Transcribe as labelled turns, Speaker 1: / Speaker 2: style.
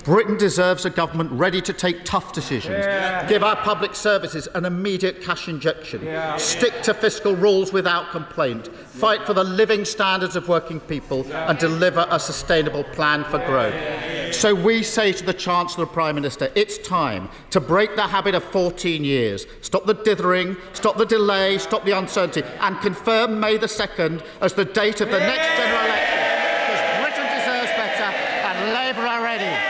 Speaker 1: Britain deserves a government ready to take tough decisions, give our public services an immediate cash injection, stick to fiscal rules without complaint, fight for the living standards of working people and deliver a sustainable plan for growth. So we say to the Chancellor and Prime Minister, it's time to break the habit of 14 years, stop the dithering, stop the delay, stop the uncertainty and confirm May the 2nd as the date of the next general election, because Britain deserves better and Labour are ready.